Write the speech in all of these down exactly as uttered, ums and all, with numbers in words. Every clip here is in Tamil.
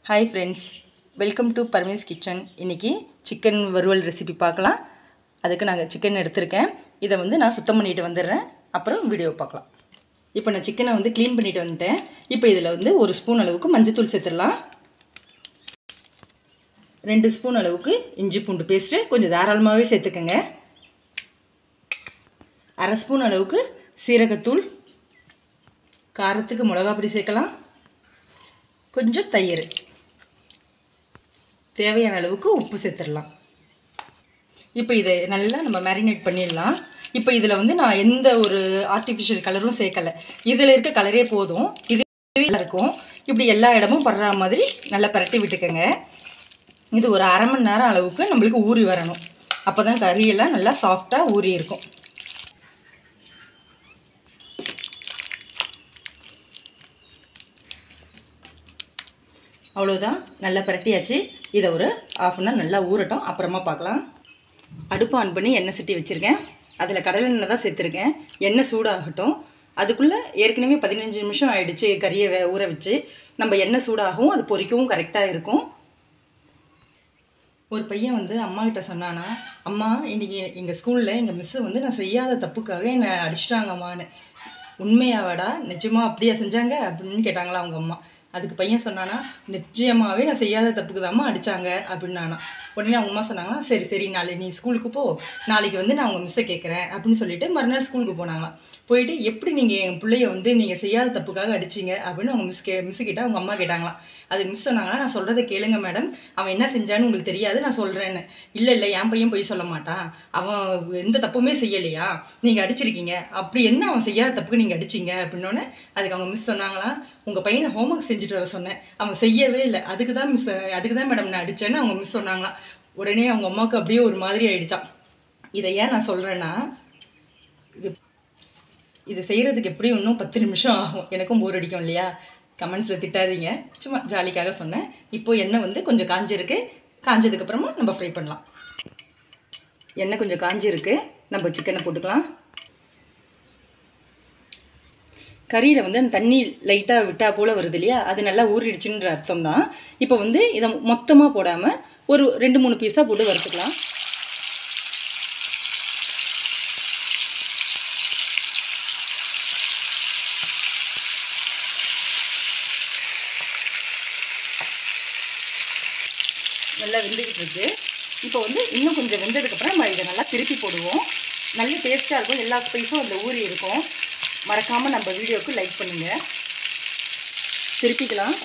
Hi friends, welcome to Parmees Kitchen. இன்னைக்கு chicken வறுவல் ரெசிபி பார்க்கலாம். அதுக்கு நான் chicken எடுத்துர்க்கேன். இத வந்து நான் சுத்தம் பண்ணிட்டு வந்துறேன். அப்புறம் வீடியோ பார்க்கலாம். இப்போ நான் chicken வந்து க்ளீன் பண்ணிட்டு வந்துட்டேன். இப்போ இதல வந்து ஒரு ஸ்பூன் அளவுக்கு மஞ்சள் தூள் சேர்த்துறலாம். ரெண்டு ஸ்பூன் அளவுக்கு இஞ்சி பூண்டு பேஸ்ட் கொஞ்சம் தாராளமாவே சேர்த்துக்கங்க. அரை ஸ்பூன் அளவுக்கு சீரகத்தூள், காரத்துக்கு மிளகாய் பொடி சேர்க்கலாம். கொஞ்சம் தயிர், தேவையான அளவுக்கு உப்பு சேர்த்துடலாம். இப்போ இதை நல்லா நம்ம மேரினேட் பண்ணிடலாம். இப்போ இதில் வந்து நான் எந்த ஒரு ஆர்டிஃபிஷியல் கலரும் சேர்க்கலை. இதில் இருக்க கலரே போதும். இது இருக்கும். இப்படி எல்லா இடமும் படுற மாதிரி நல்லா பரட்டி விட்டுக்கோங்க. இது ஒரு அரை மணி நேரம் அளவுக்கு நம்மளுக்கு ஊறி வரணும். அப்போ தான் கறியெல்லாம் நல்லா சாஃப்டாக ஊறி இருக்கும். அவ்வளோதான், நல்லா பரட்டியாச்சு. இதை ஒரு ஆஃப் அன் ஹவர் நல்லா ஊறட்டும், அப்புறமா பார்க்கலாம். அடுப்பு ஆன் பண்ணி எண்ணெய் சட்டி வச்சுருக்கேன். அதில் கடலை எண்ணெய் தான் சேர்த்துருக்கேன். எண்ணெய் சூடாகட்டும். அதுக்குள்ளே ஏற்கனவே பதினஞ்சு நிமிஷம் ஆகிடுச்சு கறியை ஊற வச்சு. நம்ம எண்ணெய் சூடாகவும் அது பொரிக்கவும் கரெக்டாக இருக்கும். ஒரு பையன் வந்து அம்மா கிட்ட சொன்னானா, அம்மா இன்றைக்கி எங்கள் ஸ்கூலில் எங்கள் மிஸ்ஸு வந்து நான் செய்யாத தப்புக்காக என்னை அடிச்சிட்டாங்கம்மான்னு. உண்மையாவாடா, நிஜமாக அப்படியா செஞ்சாங்க அப்படின்னு கேட்டாங்களா அவங்க அம்மா. அதுக்கு பையன் சொன்னானா, நிச்சயமாகவே நான் செய்யாத தப்புக்கு தாம்மா அடித்தாங்க அப்படின்னானா. உடனே அவங்க அம்மா சொன்னாங்களா, சரி சரி நாளை நீ ஸ்கூலுக்கு போ, நாளைக்கு வந்து நான் உங்கள் மிஸ்ஸை கேட்குறேன் அப்படின்னு சொல்லிட்டு மறுநாள் ஸ்கூலுக்கு போனாங்களாம். போயிட்டு எப்படி நீங்கள் என் பிள்ளைய வந்து நீங்கள் செய்யாத தப்புக்காக அடிச்சிங்க அப்படின்னு அவங்க மிஸ் கே மிஸ்ஸு கிட்ட அவங்க அம்மா கேட்டாங்களாம். அதுக்கு மிஸ் சொன்னாங்களா, நான் சொல்கிறத கேளுங்க மேடம், அவன் என்ன செஞ்சான்னு உங்களுக்கு தெரியாது, நான் சொல்கிறேன்னு. இல்லை இல்லை என் பையன் போய் சொல்ல மாட்டான், அவன் எந்த தப்புமே செய்யலையா, நீங்கள் அடிச்சிருக்கீங்க, அப்படி என்ன அவன் செய்யாத தப்புக்கு நீங்கள் அடிச்சிங்க அப்படின்னோடனே அதுக்கு அவங்க மிஸ் சொன்னாங்களா, உங்கள் பையனை ஹோம்ஒர்க் செஞ்சுட்டு வர சொன்னேன், அவன் செய்யவே இல்லை, அதுக்கு தான் மிஸ் அதுக்கு தான் மேடம் நான் அடித்தேன்னு அவங்க மிஸ் சொன்னாங்களாம். உடனே அவங்க அம்மாவுக்கு அப்படியே ஒரு மாதிரி ஆகிடுச்சான். இதை ஏன் நான் சொல்கிறேன்னா, இது இது செய்கிறதுக்கு எப்படியும் இன்னும் பத்து நிமிஷம் ஆகும். எனக்கும் போர் அடிக்கும் இல்லையா, கமெண்ட்ஸில் திட்டாதீங்க, சும்மா ஜாலிக்காக சொன்னேன். இப்போது எண்ணெய் வந்து கொஞ்சம் காஞ்சிருக்கு. காஞ்சதுக்கப்புறமா நம்ம ஃப்ரை பண்ணலாம். எண்ணெய் கொஞ்சம் காஞ்சிருக்கு, நம்ம சிக்கனை போட்டுக்கலாம். கறியில் வந்து அந்த தண்ணி லைட்டாக விட்டா போல் வருது இல்லையா, அது நல்லா ஊறிடுச்சுன்ற அர்த்தம் தான். இப்போ வந்து இதை மொத்தமாக போடாமல் ஒரு ரெண்டு மூணு பீஸாக போட்டு வறுத்துக்கலாம். நல்லா வெந்துக்கிட்டு இருக்கு. இப்போ வந்து இன்னும் கொஞ்சம் வெந்ததுக்கப்புறம் நம்ம இதை நல்லா திருப்பி போடுவோம். நல்ல டேஸ்ட்டாக இருக்கும். எல்லா ஸ்பைஸும் அதில் ஊறி இருக்கும். மறக்காமல் நம்ம வீடியோவுக்கு லைக் பண்ணுங்கள். திருப்பிக்கலாம்.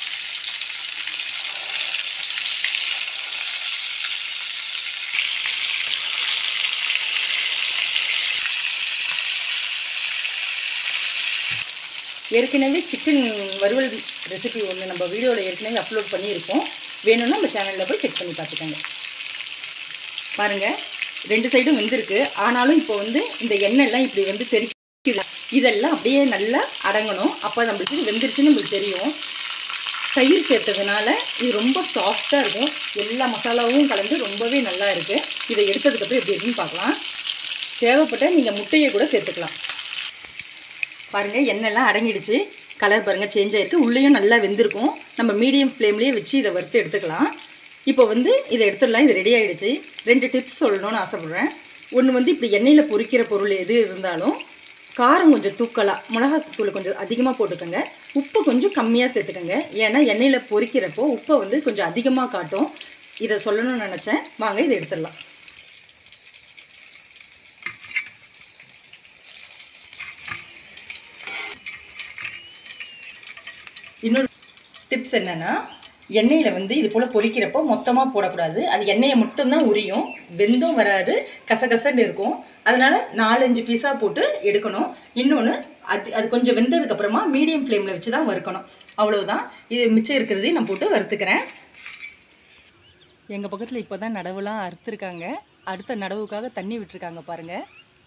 ஏற்கனவே சிக்கன் வறுவல் ரெசிபி ஒன்று நம்ம வீடியோவில் ஏற்கனவே அப்லோட் பண்ணியிருக்கோம். வேணும்னா நம்ம சேனலில் போய் செக் பண்ணி பார்த்துக்கோங்க. பாருங்கள், ரெண்டு சைடும் வெந்திருக்கு. ஆனாலும் இப்போ வந்து இந்த எண்ணெய்லாம் இப்படி வந்து தெரிக்குது. இதெல்லாம் அப்படியே நல்லா அடங்கணும். அப்போ நம்மளுக்கு இது வெந்துருச்சுன்னு நம்மளுக்கு தெரியும். தயிர் சேர்த்ததுனால இது ரொம்ப சாஃப்டாக இருக்கும். எல்லா மசாலாவும் கலந்து ரொம்பவே நல்லா இருக்குது. இதை எடுத்ததுக்கப்புறம் எப்படி இருக்குன்னு பார்க்கலாம். தேவைப்பட்ட நீங்கள் முட்டையை கூட சேர்த்துக்கலாம். பாருங்கள், எண்ணெய்லாம் அடங்கிடுச்சு. கலர் பாருங்கள் சேஞ்ச் ஆகிருக்கு. உள்ளேயும் நல்லா வெந்திருக்கும். நம்ம மீடியம் ஃப்ளேம்லேயே வச்சு இதை வறுத்து எடுத்துக்கலாம். இப்போ வந்து இதை எடுத்துடலாம். இது ரெடி ஆகிடுச்சு. ரெண்டு டிப்ஸ் சொல்லணும்னு ஆசைப்பட்றேன். ஒன்று வந்து இப்படி எண்ணெயில் பொரிக்கிற பொருள் எது இருந்தாலும் காரம் கொஞ்சம் தூக்கலாக, மிளகாத்தூளை கொஞ்சம் அதிகமாக போட்டுக்கோங்க. உப்பு கொஞ்சம் கம்மியாக சேர்த்துக்கோங்க. ஏன்னா எண்ணெயில் பொரிக்கிறப்போ உப்பை வந்து கொஞ்சம் அதிகமாக காட்டும். இதை சொல்லணும்னு நினச்சேன். வாங்க இதை எடுத்துடலாம். இன்னொரு டிப்ஸ் என்னென்னா, எண்ணெயில் வந்து இது போல் பொரிக்கிறப்போ மொத்தமாக போடக்கூடாது. அது எண்ணெயை மட்டும்தான் உரியும், வெந்தும் வராது, கசகசன்னு இருக்கும். அதனால் நாலஞ்சு பீஸாக போட்டு எடுக்கணும். இன்னொன்று, அது அது கொஞ்சம் வெந்ததுக்கப்புறமா மீடியம் ஃப்ளேமில் வச்சு தான் வறுக்கணும். அவ்வளோதான். இது மிச்சம் இருக்கிறதையும் நான் போட்டு வறுத்துக்கிறேன். எங்கள் பக்கத்தில் இப்போ தான் நடவுலாம் அறுத்துருக்காங்க. அடுத்த நடவுக்காக தண்ணி விட்டுருக்காங்க பாருங்கள்.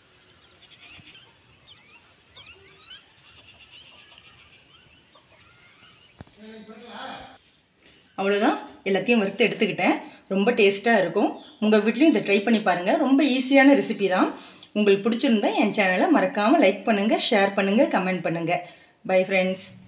அவ்வளோதான், எல்லாத்தையும் வறுத்து எடுத்துக்கிட்டேன். ரொம்ப டேஸ்ட்டாக இருக்கும். உங்கள் வீட்லேயும் இதை ட்ரை பண்ணி பாருங்கள். ரொம்ப ஈஸியான ரெசிபி தான். உங்களுக்கு பிடிச்சிருந்தா என் சேனலை மறக்காமல் லைக் பண்ணுங்கள், ஷேர் பண்ணுங்கள், கமெண்ட் பண்ணுங்கள். Bye friends.